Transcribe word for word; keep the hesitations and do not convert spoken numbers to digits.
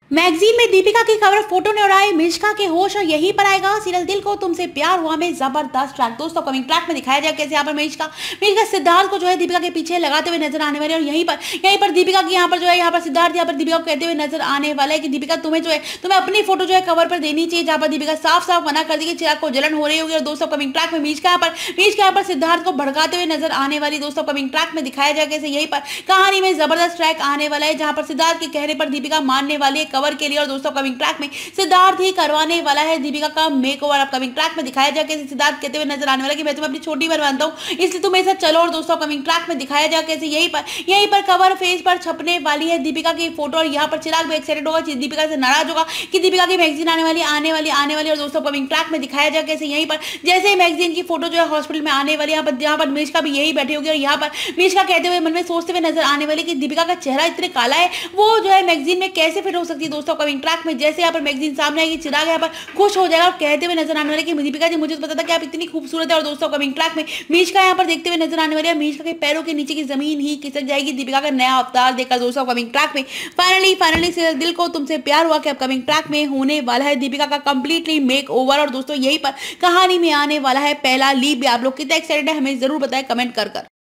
Magazine में दीपिका की खबर फोटो ने उड़ाए मिर्चका के होश और यहीं पर आएगा सीरियल दिल को तुमसे प्यार हुआ में जबरदस्त ट्रैक। दोस्तों कमिंग ट्रैक में दिखाया जाए कैसे यहाँ पर मिर्चका मिर्चका सिद्धार्थ को जो है दीपिका के पीछे लगाते हुए नजर आने वाले और यहीं पर यहीं पर दीपिका की यहाँ पर जो है यहाँ पर सिद्धार्थ यहाँ पर दीपिका को कहते हुए नजर आने वाला है कि दीपिका तुम्हें जो है तुम्हें अपनी फोटो जो है कवर पर देनी चाहिए, जहाँ पर दीपिका साफ साफ मना कर दी कि चिराग को जलन हो रही होगी। और दोस्तों कमिंग ट्रैक में मिर्चका यहाँ पर मिर्चका यहाँ पर सिद्धार्थ को भड़काते हुए नजर आने वाली। दोस्तों कमिंग ट्रैक में दिखाया जाए कैसे यहीं पर कहानी में जबरदस्त ट्रैक आने वाला है, जहाँ पर सिद्धार्थ के कहने पर दीपिका मानने वाली है कवर के लिए। और दोस्तों कमिंग ट्रैक में सिद्धार्थ ही करवाने वाला है दीपिका का मेकओवर। अपकमिंग ट्रैक में दिखाया जाए कैसे सिद्धार्थ कहते हुए नजर आने वाला कि मैं तुम्हें अपनी छोटी बहन मानता हूं, इसलिए तुम मेरे साथ चलो। और दोस्तों कमिंग ट्रैक में दिखाया जाए कैसे यहीं पर यहीं पर कवर पेज पर छपने वाली है दीपिका की फोटो और यहाँ पर चिराग भी एक्साइटेड होगा, दीपिका से नाराज होगा कि दीपिका की मैगजीन आने वाली आने वाली आने वाली। और दोस्तों कमिंग ट्रैक में दिखाया जाए कैसे यहीं पर जैसे ही मैगजीन की फोटो जो है हॉस्पिटल में आने वाली, यहाँ पर यहाँ पर मिर्चका भी यही बैठी होगी और यहाँ पर मिर्चका कहते हुए मन में सोचते हुए नजर आने वाली कि दीपिका का चेहरा इतने काला है वो जो है मैगजीन में कैसे फिट हो सकती है। दोस्तों कमिंग ट्रैक में जैसे यहाँ पर मैगजीन सामने आएगी चिराग यहाँ पर खुश हो जाएगा और कहते हुए नजर आने वाले कि दीपिका जी मुझे तो पता था कि आप इतनी खूबसूरत है। और दोस्तों कमिंग ट्रैक में मिर्चका यहाँ पर देखते हुए नजर आने वाली है, मिर्चका के पैरों के नीचे की जमीन ही खिसक जाएगी दीपिका का नया अवतार देखकर। दोस्तों कमिंग ट्रैक में finally finally serial Dil Ko तुमसे प्यार हुआ कि अपकमिंग ट्रैक में होने वाला है दीपिका का कंप्लीटली मेक ओवर। और दोस्तों यहीं पर कहानी में आने वाला है पहला लीप। आप लोग कितना एक्साइटेड है हमें जरूर बताएं कमेंट कर कर।